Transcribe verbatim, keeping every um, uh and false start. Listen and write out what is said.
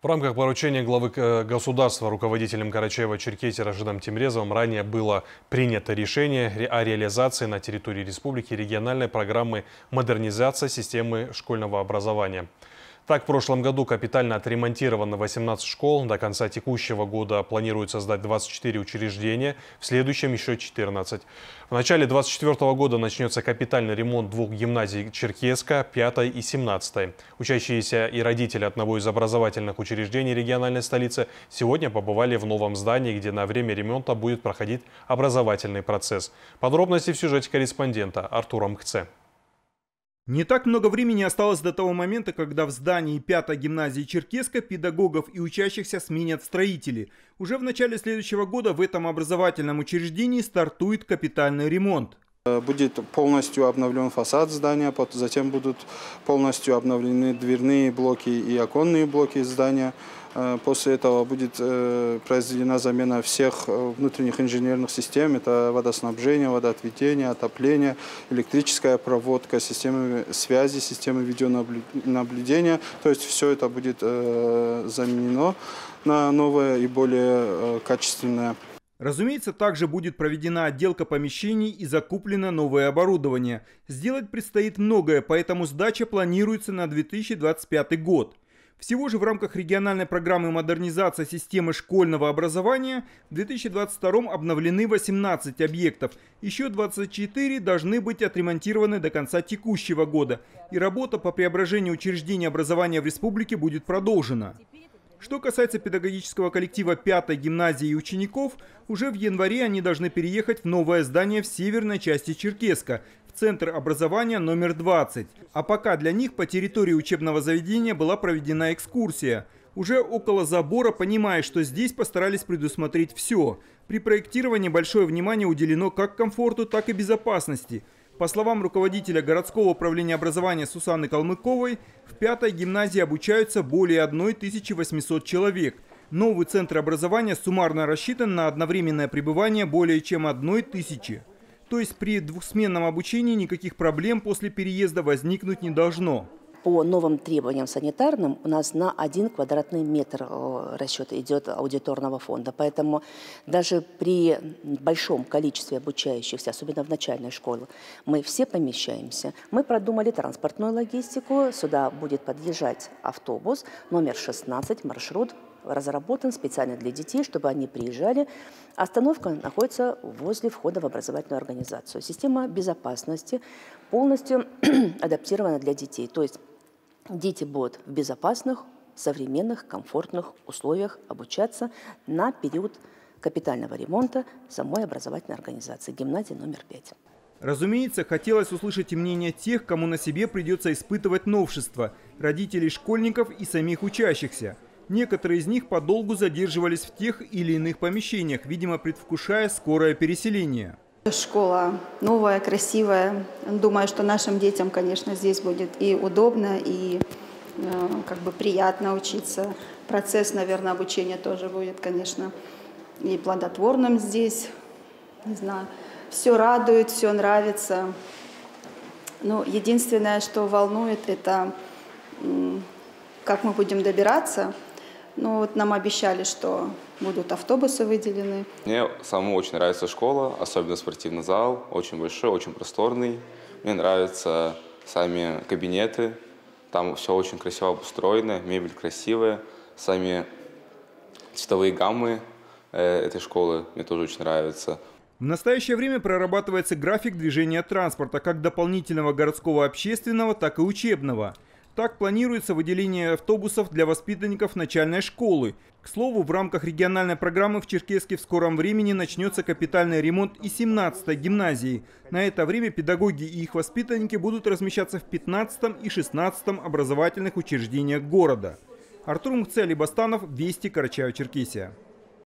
В рамках поручения главы государства руководителем Карачаево-Черкесии Рашидом Тимрезовым ранее было принято решение о реализации на территории республики региональной программы модернизации системы школьного образования. Так, в прошлом году капитально отремонтировано восемнадцать школ. До конца текущего года планируется сдать двадцать четыре учреждения, в следующем еще четырнадцать. В начале две тысячи двадцать четвёртого года начнется капитальный ремонт двух гимназий Черкеска, пятой и семнадцатой. Учащиеся и родители одного из образовательных учреждений региональной столицы сегодня побывали в новом здании, где на время ремонта будет проходить образовательный процесс. Подробности в сюжете корреспондента Артура Мкце. Не так много времени осталось до того момента, когда в здании пятой гимназии Черкеска педагогов и учащихся сменят строители. Уже в начале следующего года в этом образовательном учреждении стартует капитальный ремонт. Будет полностью обновлен фасад здания, затем будут полностью обновлены дверные блоки и оконные блоки здания. После этого будет произведена замена всех внутренних инженерных систем. Это водоснабжение, водоотведение, отопление, электрическая проводка, системы связи, системы видеонаблюдения. То есть все это будет заменено на новое и более качественное. Разумеется, также будет проведена отделка помещений и закуплено новое оборудование. Сделать предстоит многое, поэтому сдача планируется на две тысячи двадцать пятый год. Всего же в рамках региональной программы модернизации системы школьного образования в две тысячи двадцать втором обновлены восемнадцать объектов. Еще двадцать четыре должны быть отремонтированы до конца текущего года. И работа по преображению учреждений образования в республике будет продолжена. Что касается педагогического коллектива пятой гимназии и учеников, уже в январе они должны переехать в новое здание в северной части Черкеска, в Центр образования номер двадцать. А пока для них по территории учебного заведения была проведена экскурсия. Уже около забора, понимая, что здесь постарались предусмотреть все. При проектировании большое внимание уделено как комфорту, так и безопасности. По словам руководителя городского управления образования Сусанны Калмыковой, в пятой гимназии обучаются более тысячи восьмисот человек. Новый центр образования суммарно рассчитан на одновременное пребывание более чем одной тысячи. То есть при двухсменном обучении никаких проблем после переезда возникнуть не должно. По новым требованиям санитарным у нас на один квадратный метр расчет идет аудиторного фонда. Поэтому даже при большом количестве обучающихся, особенно в начальной школе, мы все помещаемся. Мы продумали транспортную логистику. Сюда будет подъезжать автобус номер шестнадцать, маршрут разработан специально для детей, чтобы они приезжали. Остановка находится возле входа в образовательную организацию. Система безопасности полностью адаптирована для детей. То есть дети будут в безопасных, современных, комфортных условиях обучаться на период капитального ремонта самой образовательной организации гимназии номер пять. Разумеется, хотелось услышать и мнение тех, кому на себе придется испытывать новшества – родителей школьников и самих учащихся. Некоторые из них подолгу задерживались в тех или иных помещениях, видимо, предвкушая скорое переселение. Школа новая, красивая. Думаю, что нашим детям, конечно, здесь будет и удобно, и э, как бы приятно учиться. Процесс, наверное, обучения тоже будет, конечно, и плодотворным здесь. Не знаю, все радует, все нравится. Но единственное, что волнует, это э, как мы будем добираться. Ну, вот нам обещали, что будут автобусы выделены. Мне самому очень нравится школа, особенно спортивный зал. Очень большой, очень просторный. Мне нравятся сами кабинеты. Там все очень красиво обустроено, мебель красивая. Сами цветовые гаммы этой школы мне тоже очень нравятся. В настоящее время прорабатывается график движения транспорта, как дополнительного городского общественного, так и учебного. Так планируется выделение автобусов для воспитанников начальной школы. К слову, в рамках региональной программы в Черкеске в скором времени начнется капитальный ремонт и семнадцатой гимназии. На это время педагоги и их воспитанники будут размещаться в пятнадцатом и шестнадцатом образовательных учреждениях города. Артур Мкце, Алибастанов, Вести, Карачаево-Черкесия.